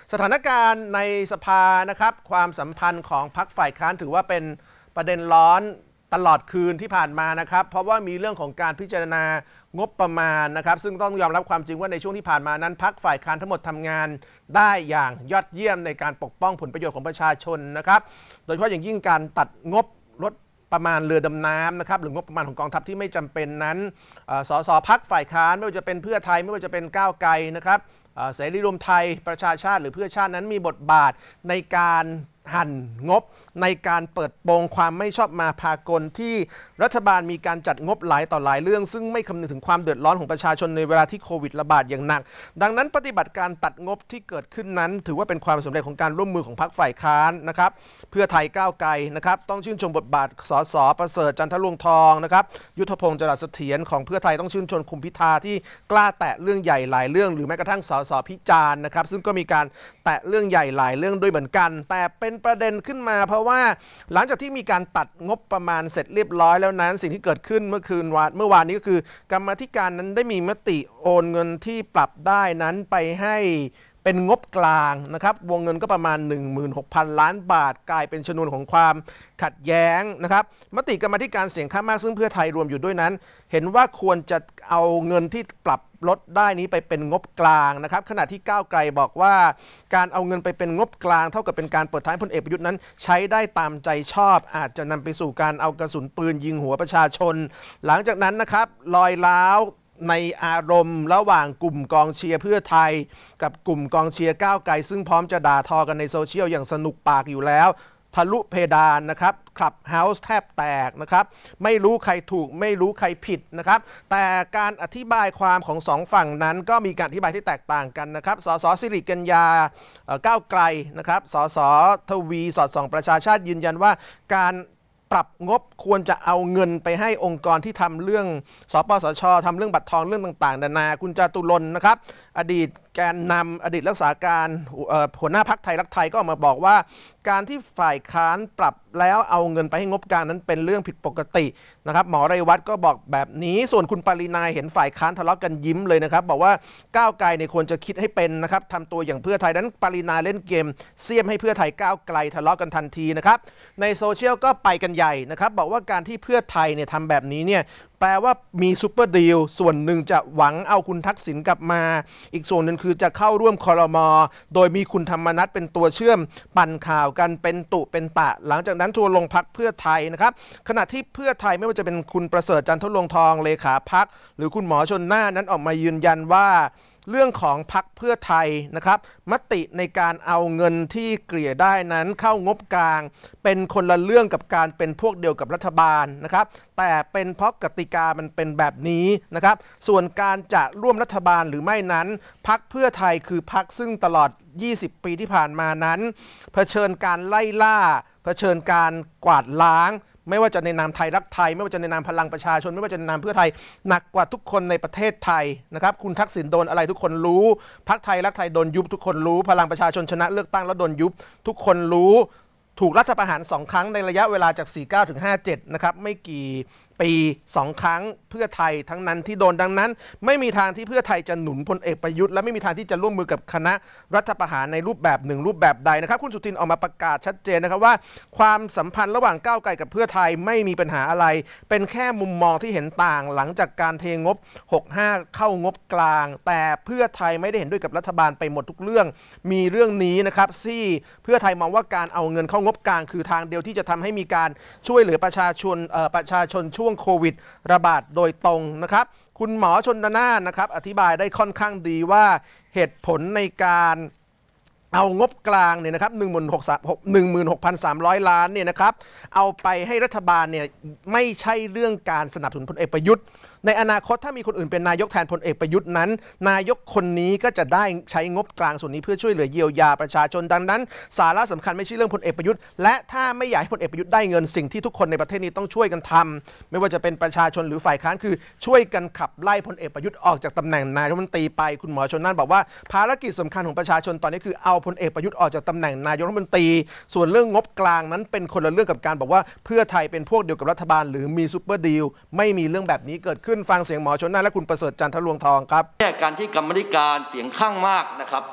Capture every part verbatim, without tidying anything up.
สถานการณ์ในสภานะครับความสัมพันธ์ของพรรคฝ่ายค้านถือว่าเป็นประเด็นร้อนตลอดคืนที่ผ่านมานะครับเพราะว่ามีเรื่องของการพิจารณางบประมาณนะครับซึ่งต้องยอมรับความจริงว่าในช่วงที่ผ่านมานั้นพรรคฝ่ายค้านทั้งหมดทำงานได้อย่างยอดเยี่ยมในการปกป้องผลประโยชน์ของประชาชนนะครับโดยเฉพาะอย่างยิ่งการตัดงบลดประมาณเรือดำน้ำนะครับหรืองบประมาณของกองทัพที่ไม่จำเป็นนั้นสสพรรคฝ่ายค้านไม่ว่าจะเป็นเพื่อไทยไม่ว่าจะเป็นก้าวไกลนะครับเสรีรวมไทยประชาชาติหรือเพื่อชาตินั้นมีบทบาทในการหั่นงบในการเปิดโปงความไม่ชอบมาพากลที่รัฐบาลมีการจัดงบหลายต่อหลายเรื่องซึ่งไม่คำนึงถึงความเดือดร้อนของประชาชนในเวลาที่โควิดระบาดอย่างหนักดังนั้นปฏิบัติการตัดงบที่เกิดขึ้นนั้นถือว่าเป็นความสำเร็จของการร่วมมือของพรรคฝ่ายค้านนะครับเพื่อไทยก้าวไกลนะครับต้องชื่นชมบทบาทสสประเสริฐจันทร์ลวงทองนะครับยุทธพงศ์จรัสเสถียรของเพื่อไทยต้องชื่นชมคุณพิธาที่กล้าแตะเรื่องใหญ่หลายเรื่องหรือแม้กระทั่งสสพิจารณ์นะครับซึ่งก็มีการแตะเรื่องใหญ่หลายเรื่องด้วยเหมือนกันแต่เป็นประเด็นขึ้นมาเพราะว่าหลังจากที่มีการตัดงบประมาณเสร็จเรียบร้อยแล้วนั้นสิ่งที่เกิดขึ้นเมื่อคืนวันเมื่อวานนี้ก็คือกรรมาธิการนั้นได้มีมติโอนเงินที่ปรับได้นั้นไปให้เป็นงบกลางนะครับวงเงินก็ประมาณ หนึ่งหมื่นหกพัน ล้านบาทกลายเป็นชนวนของความขัดแย้งนะครับมติกรรมาธิการเสียงข้างมากซึ่งเพื่อไทยรวมอยู่ด้วยนั้นเห็นว่าควรจะเอาเงินที่ปรับลดได้นี้ไปเป็นงบกลางนะครับขณะที่ก้าวไกลบอกว่าการเอาเงินไปเป็นงบกลางเท่ากับเป็นการเปิดท้ายพลเอกประยุทธ์นั้นใช้ได้ตามใจชอบอาจจะนำไปสู่การเอากระสุนปืนยิงหัวประชาชนหลังจากนั้นนะครับลอยล้าวในอารมณ์ระหว่างกลุ่มกองเชียร์เพื่อไทยกับกลุ่มกองเชียร์ก้าวไกลซึ่งพร้อมจะด่าทอกันในโซเชียลอย่างสนุกปากอยู่แล้วทะลุเพดานนะครับคลับเฮาส์แทบแตกนะครับไม่รู้ใครถูกไม่รู้ใครผิดนะครับแต่การอธิบายความของสองฝั่งนั้นก็มีการอธิบายที่แตกต่างกันนะครับสสสิริกัญญาก้าวไกลนะครับสสทวีสอดส่องประชาชาติยืนยันว่าการปรับงบควรจะเอาเงินไปให้องค์กรที่ทำเรื่องสปสชทำเรื่องบัตรทองเรื่องต่างๆนานาคุณจตุรนต์นะครับอดีตแกนนำอดีตรักษาการหัวหน้าพรรคไทยรักไทยก็ออกมาบอกว่าการที่ฝ่ายค้านปรับแล้วเอาเงินไปให้งบกลางนั้นเป็นเรื่องผิดปกตินะครับหมอเรวัตก็บอกแบบนี้ส่วนคุณปรินาเห็นฝ่ายค้านทะเลาะกันยิ้มเลยนะครับบอกว่าก้าวไกลเนี่ยควรจะคิดให้เป็นนะครับทำตัวอย่างเพื่อไทยนั้นปรินาเล่นเกมเสี้ยมให้เพื่อไทยก้าวไกลทะเลาะกันทันทีนะครับในโซเชียลก็ไปกันใหญ่นะครับบอกว่าการที่เพื่อไทยเนี่ยทำแบบนี้เนี่ยแปลว่ามีซุปเปอร์ดีลส่วนหนึ่งจะหวังเอาคุณทักษิณกลับมาอีกส่วนหนึ่งคือจะเข้าร่วมครม.โดยมีคุณธรรมนัสเป็นตัวเชื่อมปั่นข่าวกันเป็นตุเป็นตะหลังจากนั้นทัวร์ลงพรรคเพื่อไทยนะครับขณะที่เพื่อไทยไม่ว่าจะเป็นคุณประเสริฐจันทร์ลวงทองเลขาพรรคหรือคุณหมอชนน่านนั้นออกมายืนยันว่าเรื่องของพรรคเพื่อไทยนะครับมติในการเอาเงินที่เกลี่ยได้นั้นเข้างบกลางเป็นคนละเรื่องกับการเป็นพวกเดียวกับรัฐบาลนะครับแต่เป็นเพราะกติกามันเป็นแบบนี้นะครับส่วนการจะร่วมรัฐบาลหรือไม่นั้นพรรคเพื่อไทยคือพรรคซึ่งตลอดยี่สิบปีที่ผ่านมานั้นเผชิญการไล่ล่าเผชิญการกวาดล้างไม่ว่าจะในนามไทยรักไทยไม่ว่าจะในนามพลังประชาชนไม่ว่าจะในนามเพื่อไทยหนักกว่าทุกคนในประเทศไทยนะครับคุณทักษิณโดนอะไรทุกคนรู้พรรคไทยรักไทยโดนยุบทุกคนรู้พลังประชาชนชนะเลือกตั้งแล้วโดนยุบทุกคนรู้ถูกรัฐประหารสองครั้งในระยะเวลาจากสี่สิบเก้าถึงห้าสิบเจ็ดนะครับไม่กี่ปีสองครั้งเพื่อไทยทั้งนั้นที่โดนดังนั้นไม่มีทางที่เพื่อไทยจะหนุนพลเอกประยุทธ์และไม่มีทางที่จะร่วมมือกับคณะรัฐประหารในรูปแบบหนึ่งรูปแบบใดนะครับคุณสุทินออกมาประกาศชัดเจนนะครับว่าความสัมพันธ์ระหว่างก้าวไกลกับเพื่อไทยไม่มีปัญหาอะไรเป็นแค่มุมมองที่เห็นต่างหลังจากการเทงบหกสิบห้าเข้างบกลางแต่เพื่อไทยไม่ได้เห็นด้วยกับรัฐบาลไปหมดทุกเรื่องมีเรื่องนี้นะครับที่เพื่อไทยมองว่าการเอาเงินเข้างบกลางคือทางเดียวที่จะทำให้มีการช่วยเหลือประชาชนประชาชนช่วงโควิดระบาดโดยตรงนะครับคุณหมอชนน่านนะครับอธิบายได้ค่อนข้างดีว่าเหตุผลในการเอางบกลางเนี่ยนะครับหนึ่งหมื่นหกพันสามร้อยล้านเนี่ยนะครับเอาไปให้รัฐบาลเนี่ยไม่ใช่เรื่องการสนับสนุนพลเอกประยุทธ์ในอนาคตถ้ามีคนอื่นเป็นนายกแทนพลเอกประยุทธ์นั้นนายกคนนี้ก็จะได้ใช้งบกลางส่วนนี้เพื่อช่วยเหลือเยียวยาประชาชนดังนั้นสาระสำคัญไม่ใช่เรื่องพลเอกประยุทธ์และถ้าไม่อยากให้พลเอกประยุทธ์ได้เงินสิ่งที่ทุกคนในประเทศนี้ต้องช่วยกันทำไม่ว่าจะเป็นประชาชนหรือฝ่ายค้านคือช่วยกันขับไล่พลเอกประยุทธ์ออกจากตำแหน่งนายกรัฐมนตรีไปคุณหมอชนน่านบอกว่าภารกิจสำคัญของประชาชนตอนนี้คือเอาพลเอกประยุทธ์ออกจากตำแหน่งนายกรัฐมนตรีส่วนเรื่องงบกลางนั้นเป็นคนละเรื่องกับการบอกว่าเพื่อไทยเป็นพวกเดียวกับรัฐบาลหรือมีซุปเปอร์ดีลไม่มีเรื่องแบบนี้เกิดขึ้นฟังเสียงหมอชนน่านและคุณประเสริฐจันทร์ลวงทองครับการที่กรรมธิการเสียงข้างมากนะครับ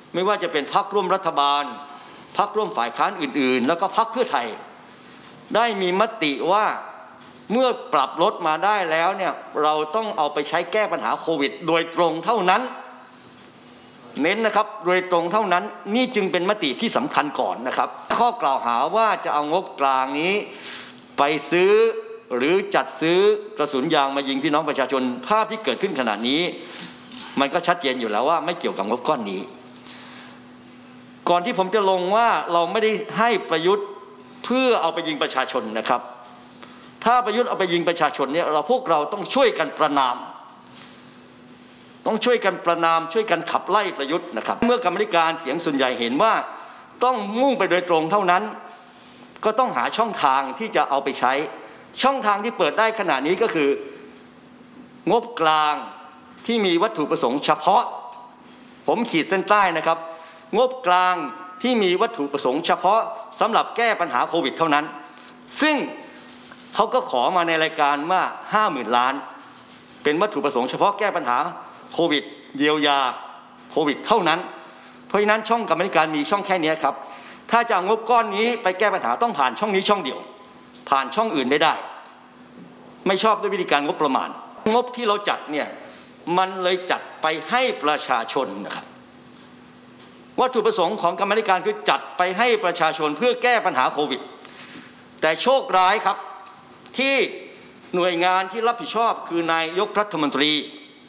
ไม่ว่าจะเป็นพรรคร่วมรัฐบาลพรรคร่วมฝ่ายค้านอื่นๆแล้วก็พรรคเพื่อไทยได้มีมติว่าเมื่อปรับลดมาได้แล้วเนี่ยเราต้องเอาไปใช้แก้ปัญหาโควิดโดยตรงเท่านั้นเน้นนะครับโดยตรงเท่านั้นนี่จึงเป็นมติที่สำคัญก่อนนะครับข้อกล่าวหาว่าจะเอางบกลางนี้ไปซื้อหรือจัดซื้อกระสุนยางมายิงพี่น้องประชาชนภาพที่เกิดขึ้นขณะนี้มันก็ชัดเจนอยู่แล้วว่าไม่เกี่ยวกับงบก้อนนี้ก่อนที่ผมจะลงว่าเราไม่ได้ให้ประยุทธ์เพื่อเอาไปยิงประชาชนนะครับถ้าประยุทธ์เอาไปยิงประชาชนเนี่ยเราพวกเราต้องช่วยกันประณามต้องช่วยกันประณามช่วยกันขับไล่ประยุทธ์นะครับเมื่อกรรมธิการเสียงส่วนใหญ่เห็นว่าต้องมุ่งไปโดยตรงเท่านั้นก็ต้องหาช่องทางที่จะเอาไปใช้ช่องทางที่เปิดได้ขณะนี้ก็คืองบกลางที่มีวัตถุประสงค์เฉพาะผมขีดเส้นใต้นะครับงบกลางที่มีวัตถุประสงค์เฉพาะสำหรับแก้ปัญหาโควิดเท่านั้นซึ่งเขาก็ขอมาในรายการว่าห้าหมื่นล้านเป็นวัตถุประสงค์เฉพาะแก้ปัญหาโควิดเยียวยาโควิดเท่านั้นเพราะฉะนั้นช่องกรรมการมีช่องแค่นี้ครับถ้าจะเอางบก้อนนี้ไปแก้ปัญหาต้องผ่านช่องนี้ช่องเดียวผ่านช่องอื่นไม่ได้ไม่ชอบด้วยวิธีการงบประมาณงบที่เราจัดเนี่ยมันเลยจัดไปให้ประชาชนนะครับวัตถุประสงค์ของกรรมการคือจัดไปให้ประชาชนเพื่อแก้ปัญหาโควิดแต่โชคร้ายครับที่หน่วยงานที่รับผิดชอบคือนายกรัฐมนตรี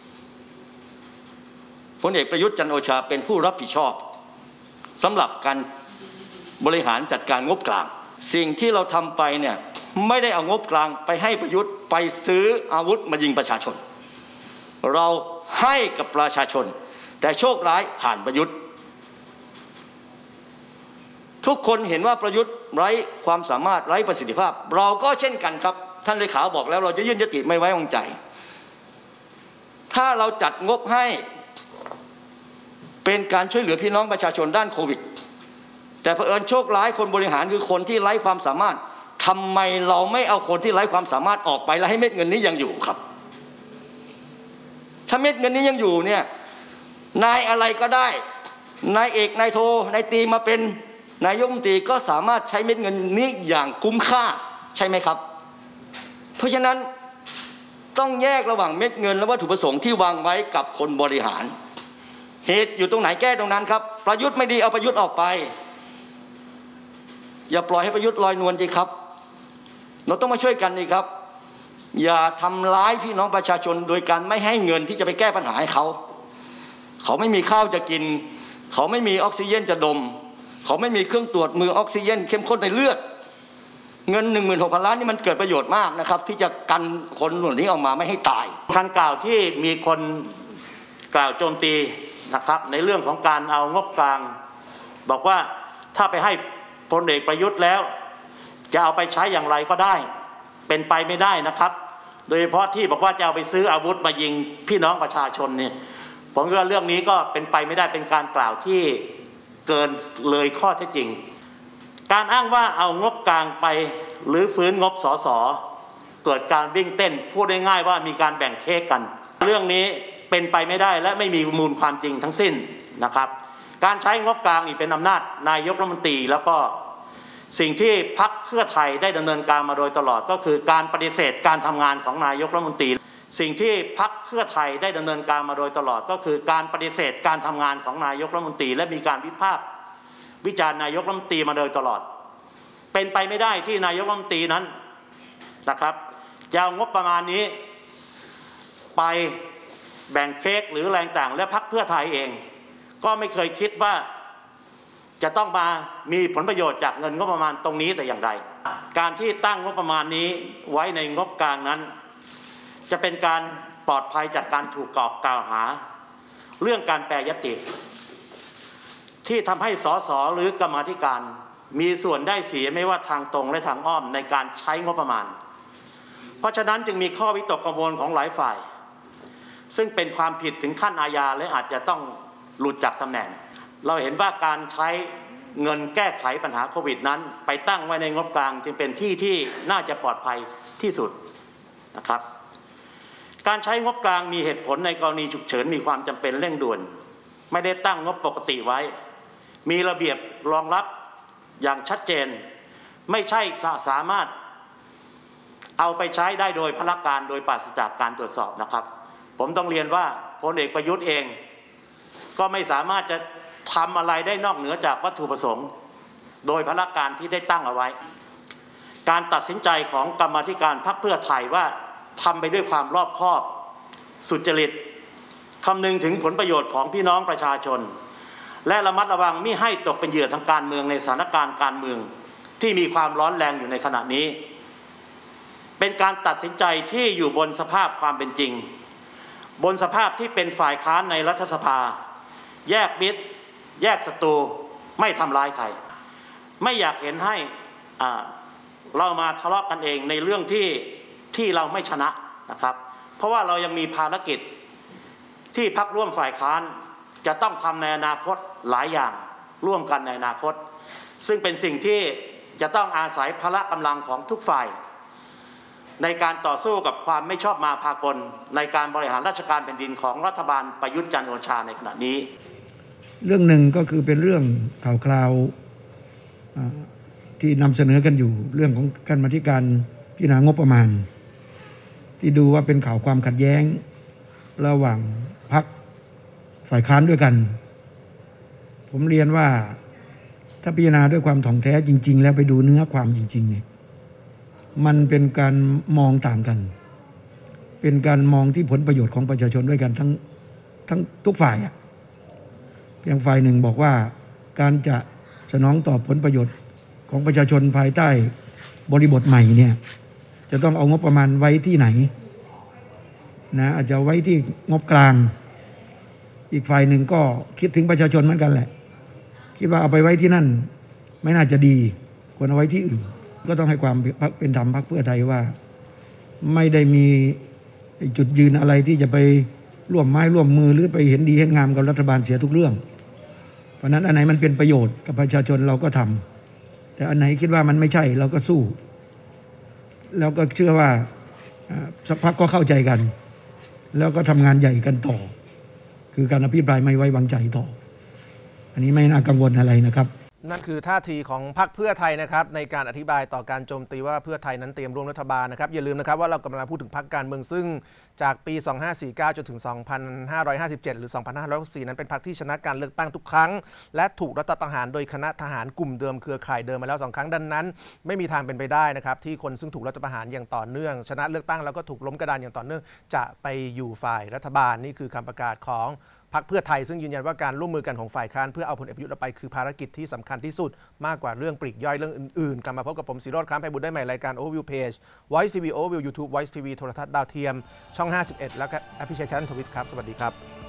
พลเอกประยุทธ์จันทร์โอชาเป็นผู้รับผิดชอบสำหรับการบริหารจัดการงบกลางสิ่งที่เราทำไปเนี่ยไม่ได้เอางบกลางไปให้ประยุทธ์ไปซื้ออาวุธมายิงประชาชนเราให้กับประชาชนแต่โชคร้ายผ่านประยุทธ์ทุกคนเห็นว่าประยุทธ์ไร้ความสามารถไร้ประสิทธิภาพเราก็เช่นกันครับท่านเลขาบอกแล้วเราจะยื่นยติไม่ไว้วางใจถ้าเราจัดงบให้เป็นการช่วยเหลือพี่น้องประชาชนด้านโควิดแต่เผอิญโชคร้ายคนบริหารคือคนที่ไร้ความสามารถทำไมเราไม่เอาคนที่ไร้ความสามารถออกไปแล้วให้เม็ดเงินนี้ยังอยู่ครับถ้าเม็ดเงินนี้ยังอยู่เนี่ยนายอะไรก็ได้นายเอกนายโทนายตีมาเป็นนายกรัฐมนตรีก็สามารถใช้เม็ดเงินนี้อย่างคุ้มค่าใช่ไหมครับเพราะฉะนั้นต้องแยกระหว่างเม็ดเงินและวัตถุประสงค์ที่วางไว้กับคนบริหารเหตุอยู่ตรงไหนแก้ตรงนั้นครับประยุทธ์ไม่ดีเอาประยุทธ์ออกไปอย่าปล่อยให้ประยุทธ์ลอยนวลสิครับเราต้องมาช่วยกันนี่ครับอย่าทำร้ายพี่น้องประชาชนโดยการไม่ให้เงินที่จะไปแก้ปัญหาให้เขาเขาไม่มีข้าวจะกินเขาไม่มีออกซิเจนจะดมเขาไม่มีเครื่องตรวจมือออกซิเจนเข้มข้นในเลือดเงิน หนึ่งหมื่นหกพัน ล้านนี่มันเกิดประโยชน์มากนะครับที่จะกันคนเหล่านี้ออกมาไม่ให้ตายคำกล่าวที่มีคนกล่าวโจมตีนะครับในเรื่องของการเอางบกลางบอกว่าถ้าไปให้พลเอกประยุทธ์แล้วจะเอาไปใช้อย่างไรก็ได้เป็นไปไม่ได้นะครับโดยเฉพาะที่บอกว่าจะเอาไปซื้ออาวุธมายิงพี่น้องประชาชนเนี่ยผมว่าเรื่องนี้ก็เป็นไปไม่ได้เป็นการกล่าวที่เกินเลยข้อเท็จจริงการอ้างว่าเอางบกลางไปหรือฟื้นงบสสเกิดการวิ่งเต้นพูดง่ายๆว่ามีการแบ่งเค้กกันเรื่องนี้เป็นไปไม่ได้และไม่มีมูลความจริงทั้งสิ้นนะครับการใช้งบกลางนี่เป็นอำนาจนายกรัฐมนตรีแล้วก็สิ่งที่พรรคเพื่อไทยได้ดำเนินการมาโดยตลอดก็คือการปฏิเสธการทำงานของนายกรัฐมนตรีสิ่งที่พรรคเพื่อไทยได้ดำเนินการมาโดยตลอดก็คือการปฏิเสธการทำงานของนายกรัฐมนตรีและมีการวิพากษ์วิจารณ์นายกรัฐมนตรีมาโดยตลอดเป็นไปไม่ได้ที่นายกรัฐมนตรีนั้นนะครับจะเอางบประมาณนี้ไปแบ่งเค้กหรือแรงต่างและพรรคเพื่อไทยเองก็ไม่เคยคิดว่าจะต้องมามีผลประโยชน์จากเงินงบประมาณตรงนี้แต่อย่างใดการที่ตั้งงบประมาณนี้ไว้ในงบกลางนั้นจะเป็นการปลอดภัยจากการถูกกล่าวหาเรื่องการแปรยติที่ทำให้สสหรือกรรมาธิการมีส่วนได้เสียไม่ว่าทางตรงและทางอ้อมในการใช้งบประมาณเพราะฉะนั้นจึงมีข้อวิตกกังวลของหลายฝ่ายซึ่งเป็นความผิดถึงขั้นอาญาและอาจจะต้องหลุดจากตำแหน่งเราเห็นว่าการใช้เงินแก้ไขปัญหาโควิดนั้นไปตั้งไว้ในงบกลางจึงเป็นที่ที่น่าจะปลอดภัยที่สุดนะครับการใช้งบกลางมีเหตุผลในกรณีฉุกเฉินมีความจำเป็นเร่งด่วนไม่ได้ตั้งงบปกติไว้มีระเบียบรองรับอย่างชัดเจนไม่ใช่สามารถเอาไปใช้ได้โดยพลการโดยปราศจากการตรวจสอบนะครับผมต้องเรียนว่าพลเอกประยุทธ์เองก็ไม่สามารถจะทำอะไรได้นอกเหนือจากวัตถุประสงค์โดยพลการที่ได้ตั้งเอาไว้การตัดสินใจของกรรมาธิการพรรคเพื่อไทยว่าทำไปด้วยความรอบคอบสุจริตคำนึงถึงผลประโยชน์ของพี่น้องประชาชนและระมัดระวังมิให้ตกเป็นเหยื่อทางการเมืองในสถานการณ์การเมืองที่มีความร้อนแรงอยู่ในขณะนี้เป็นการตัดสินใจที่อยู่บนสภาพความเป็นจริงบนสภาพที่เป็นฝ่ายค้านในรัฐสภาแยกมิตรแยกศัตรูไม่ทำร้ายใครไม่อยากเห็นให้อ่าเรามาทะเลาะกันเองในเรื่องที่ที่เราไม่ชนะนะครับเพราะว่าเรายังมีภารกิจที่พรรคร่วมฝ่ายค้านจะต้องทำในอนาคตหลายอย่างร่วมกันในอนาคตซึ่งเป็นสิ่งที่จะต้องอาศัยพละกำลังของทุกฝ่ายในการต่อสู้กับความไม่ชอบมาพากลในการบริหารราชการแผ่นดินของรัฐบาลประยุทธ์จันทร์โอชาในขณะนี้เรื่องหนึ่งก็คือเป็นเรื่องข่าวคราวที่นำเสนอกันอยู่เรื่องของกรรมาธิการพิจารณางบประมาณที่ดูว่าเป็นข่าวความขัดแย้งระหว่างพรรคฝ่ายค้านด้วยกันผมเรียนว่าถ้าพิจารณาด้วยความถ่องแท้จริงๆแล้วไปดูเนื้อความจริงๆเนี่ยมันเป็นการมองต่างกันเป็นการมองที่ผลประโยชน์ของประชาชนด้วยกันทั้งทั้งทุกฝ่ายอ่ะอย่างฝ่ายหนึ่งบอกว่าการจะสนองตอบผลประโยชน์ของประชาชนภายใต้บริบทใหม่เนี่ยจะต้องเอางบประมาณไว้ที่ไหนนะอาจจะไว้ที่งบกลางอีกฝ่ายหนึ่งก็คิดถึงประชาชนเหมือนกันแหละคิดว่าเอาไปไว้ที่นั่นไม่น่าจะดีควรเอาไว้ที่อื่นก็ต้องให้ความเป็นธรรมพรรคเพื่อไทยว่าไม่ได้มีจุดยืนอะไรที่จะไปร่วมไม้ร่วมมือหรือไปเห็นดีเห็นงามกับรัฐบาลเสียทุกเรื่องเพราะนั้นอันไหนมันเป็นประโยชน์กับประชาชนเราก็ทำแต่อันไหนคิดว่ามันไม่ใช่เราก็สู้แล้วก็เชื่อว่าสักพักก็เข้าใจกันแล้วก็ทำงานใหญ่กันต่อคือการอภิปรายไม่ไว้วางใจต่ออันนี้ไม่น่ากังวลอะไรนะครับนั่นคือท่าทีของพรรคเพื่อไทยนะครับในการอธิบายต่อการโจมตีว่าเพื่อไทยนั้นเตรียมร่วมรัฐบาลนะครับอย่าลืมนะครับว่าเรากำลังพูดถึงพรรคการเมืองซึ่งจากปีสองพันห้าร้อยสี่สิบเก้าจนถึงสองพันห้าร้อยห้าสิบเจ็ดหรือสองพันห้าร้อยหกสิบสี่นั้นเป็นพรรคที่ชนะการเลือกตั้งทุกครั้งและถูกรัฐประหารโดยคณะทหารกลุ่มเดิมเครือข่ายเดิมมาแล้วสองครั้งดังนั้นไม่มีทางเป็นไปได้นะครับที่คนซึ่งถูกรัฐประหารอย่างต่อเนื่องชนะเลือกตั้งแล้วก็ถูกล้มกระดานอย่างต่อเนื่องจะไปอยู่ฝ่ายรัฐบาลนี่คือคำประกาศของพรรคเพื่อไทยซึ่งยืนยันว่าการร่วมมือกันของฝ่ายค้านเพื่อเอาพลเอกประยุทธ์ไปคือภารกิจที่สำคัญที่สุดมากกว่าเรื่องปลีกย่อยเรื่องอื่นๆกลับมาพบกับผมศิโรจน์ คล้ามไพบูลย์ได้ใหม่รายการ Overview Page Voice ที วี Overview YouTube Voice ที วี โทรทัศน์ดาวเทียมช่องห้าสิบเอ็ดแล้วก็แอปพลิเคชัน Twitch ครับสวัสดีครับ